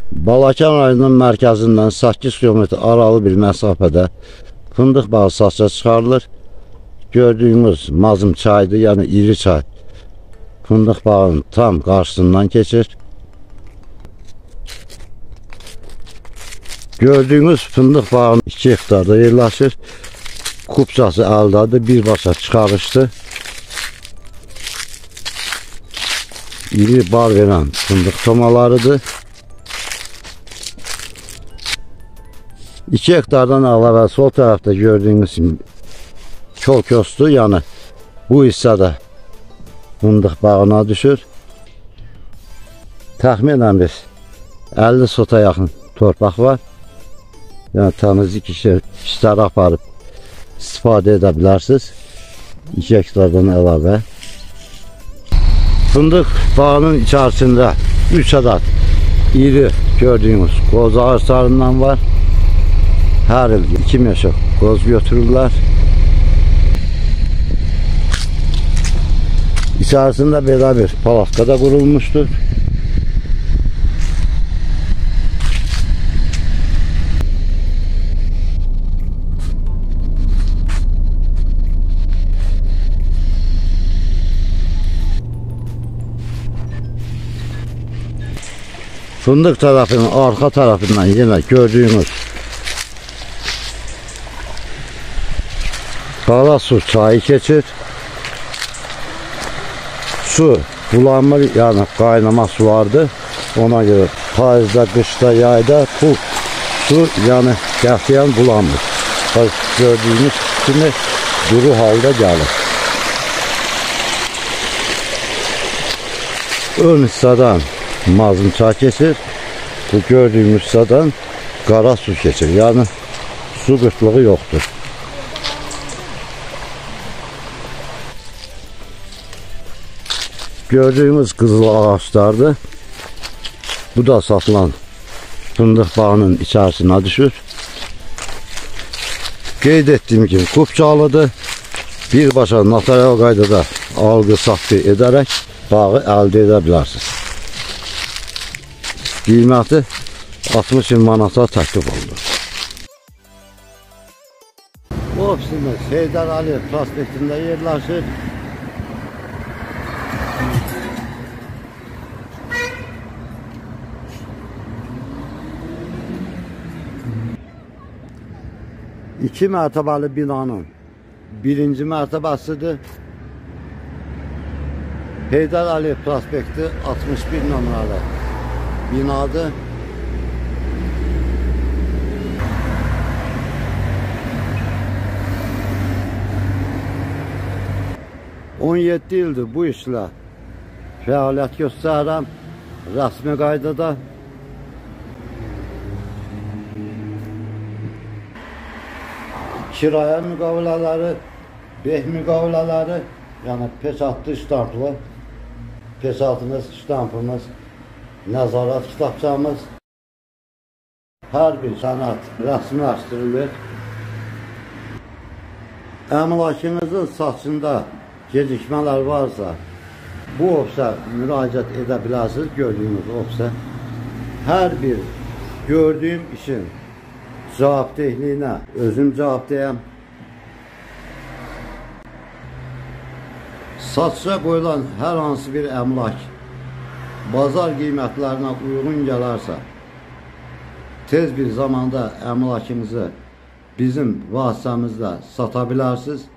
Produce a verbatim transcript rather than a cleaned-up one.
Balakən rayonunun mərkəzindən səkkiz kilometr aralı bir məsafədə fındıq bağı satışa çıxarılır. Gördüyümüz Mazım çaydır, yəni iri çay. Fındıq bağının tam qarşısından keçir. Gördüyümüz fındıq bağının iki hektarda yerləşir. Kupçası əldadır, birbaşa çıxarışdır. İri bar verən fındıq tomalarıdır. iki hektardan əlavə sol tərəfdə gördüyünüz kimi kol-köstü, yəni bu hissədə fındıq bağına düşür. Təxminən bir əlli sota yaxın torpaq var. Yəni təmizlik işi, işləri aparıb istifadə edə bilərsiniz. iki hektardan əlavə. Fındıq bağının içərisində üç ədəd iri gördüyünüz qoz ağaçlarından var. Hər il iki meşə qoz götürürlər. İçərisində belə bir palatka da qurulmuşdur. Fındıq tərəfinin arxa tərəfindən yenə gördüyünüz Qarasu çayı keçir. Su bulanmır, yəni qaynama sulardır. Ona görə payızda, qışda, yayda bu su yəni qətiyyən bulanmır. Gördüyünüz kimi duru halda gəlir. Ön hissədən Mazım çay keçir. Bu gördüyümüz hissədən Qarasu keçir. Yəni su qıtlığı yoxdur. Gördüyümüz qızıl ağaçlardır. Bu da satılan fındıq bağının içərisinə düşür. Qeyd etdiyim kimi kupçalıdır. Birbaşa notarial qaydada alqı-satqı edərək bağı əldə edə bilərsiniz. Qiyməti altmış min manata təklif olunur. Ofisimiz Heydər Əliyev prospektində yerləşir. İki mərtəbəli binanın birinci mərtəbəsidir. Heydər Əliyev prospekti altmış bir nömrəli binadır. on yeddi ildir bu işlə fəaliyyət göstərirəm rəsmi qaydada. Kirayə müqavilələri, beh müqavilələri, yəni peçatlı ştamplı, peçatımız, ştampımız, nəzarət kitabçamız, hər bir sənət rəsmiləşdirilir. Əmlakınızın satışında gecikmələr varsa, bu ofisə müraciət edə bilərsiniz, gördüyünüz ofisə. Hər bir gördüyüm işin cavabdehliyinə özüm cavabdeyəm. Satışa qoyulan hər hansı bir əmlak bazar qiymətlərinə uyğun gələrsə, tez bir zamanda əmlakınızı bizim vasitəmizlə sata bilərsiniz.